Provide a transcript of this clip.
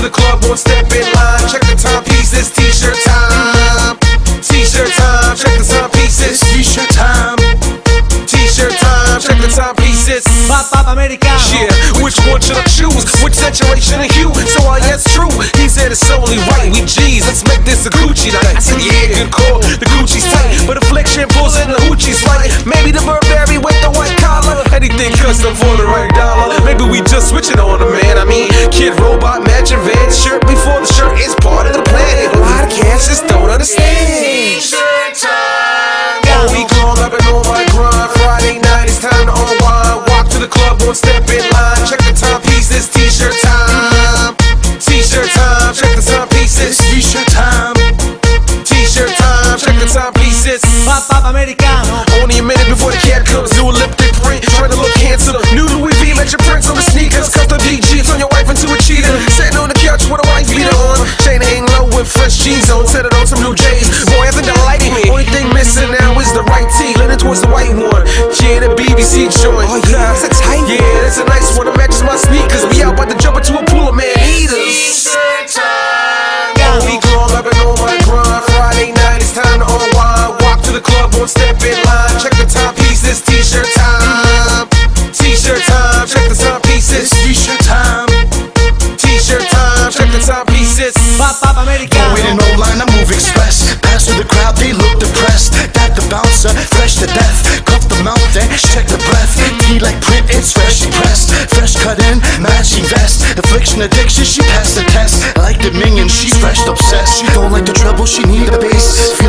the club, won't step in line. Check the timepieces, t-shirt time. T-shirt time, check the timepieces. T-shirt time. T-shirt time, check the timepieces. Pop americano. Yeah, which one should I choose? Which saturation and hue? So yes, true. He said it's only right. We G's, let's make this a Gucci night. I said yeah, good call. The Gucci's tight, but affliction pulls in the Hoochie's right. Maybe the Burberry with the white collar. Anything custom for the right dollar. Maybe we just switch it on a man. I mean, Kid Robot, matching Vans shirt before the shirt is part of the plan. A lot of cats just don't understand. T-shirt time. All week long I've been on my grind. Friday night it's time to unwind. Walk to the club, won't step in line. Check the timepieces, t-shirt time. T-shirt time, check the timepieces. T-shirt time. T-shirt time, check the timepieces. Pop americano. Only a minute before the cat comes, do a lip thick print. Trying to look handsome. New Louis V, let your prints on the sneakers. Custom DG, turn your wife into a cheater. Sitting on the couch with a white beater on. Chain hang low with fresh jeans on. Set it on some new J's. Boy, hasn't that like me. Only thing missing now is the right tee. Leaning towards the white one. Yeah, the BBC joint. Oh yeah, that's a tight. Yeah, that's a nice one. It matches my sneakers. We out about to jump into a pool of man eaters. All week long I've been on my grind. Friday night it's time to unwind. Walk to the club, won't step in line. Check the timepieces, t-shirt time. T-shirt time, check the timepieces. T-shirt time. T-shirt time, check the timepieces. Pop americano. Waiting online, I move express. Pass through the crowd, they look depressed. Got the bouncer, fresh to death. Cup the mouth, then check the breath. Tea like print, it's freshly pressed. Fresh cut in, matching vest. Affliction, addiction, she passed the test. Like the minion, she's fresh obsessed. She don't like the treble, she need the bass. Feel